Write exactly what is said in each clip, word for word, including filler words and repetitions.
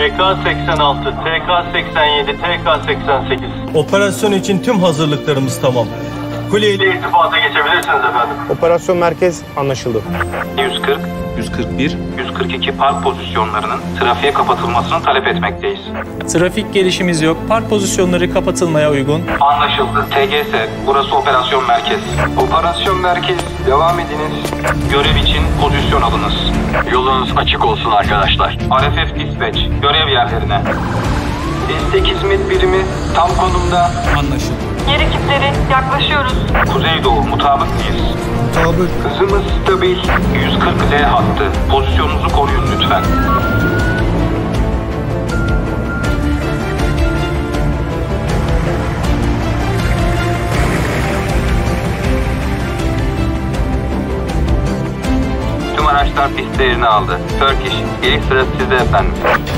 T K seksen altı, T K seksen yedi, T K seksen sekiz. Operasyon için tüm hazırlıklarımız tamam. Kuleyle irtibata geçebilirsiniz efendim. Operasyon merkez anlaşıldı. yüz kırk, yüz kırk bir, yüz kırk iki park pozisyonlarının trafiğe kapatılmasını talep etmekteyiz. Trafik gelişimiz yok. Park pozisyonları kapatılmaya uygun. Anlaşıldı. T G S, burası operasyon merkez. Operasyon merkez, devam ediniz. Görev için pozisyon alınız. Yolunuz açık olsun arkadaşlar. R F F Dispatch, görev yerlerine. Destek hizmet birimi tam konumda. Anlaşıldı. Yer ekipleri yaklaşıyoruz. Kuzeydoğu, mutabık mıyız? Mutabık. Hızımız stabil. yüz kırk L hattı. Pozisyonunuzu koruyun lütfen. Tüm araçlar pistlerini aldı. Turkish, geliş sırası sizde efendim.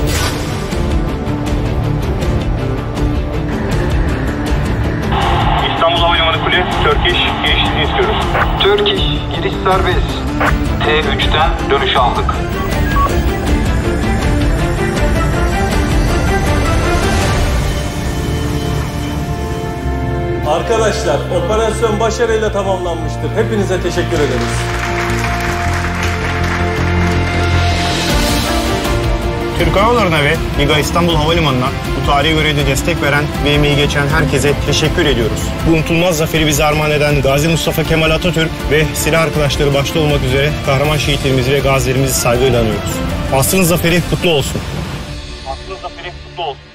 İstanbul Havalimanı Kule, Turkish girişini istiyoruz. Turkish, giriş serbest. T üçten dönüş aldık. Arkadaşlar, operasyon başarıyla tamamlanmıştır. Hepinize teşekkür ederiz. Türk Hava Yolları'na ve Liga İstanbul Havalimanı'na bu tarihi görevde destek veren ve emeği geçen herkese teşekkür ediyoruz. Bu unutulmaz zaferi bize armağan eden Gazi Mustafa Kemal Atatürk ve silah arkadaşları başta olmak üzere kahraman şehitlerimizi ve gazilerimizi saygıyla anıyoruz. Asrın zaferi kutlu olsun. Asrın zaferi kutlu olsun.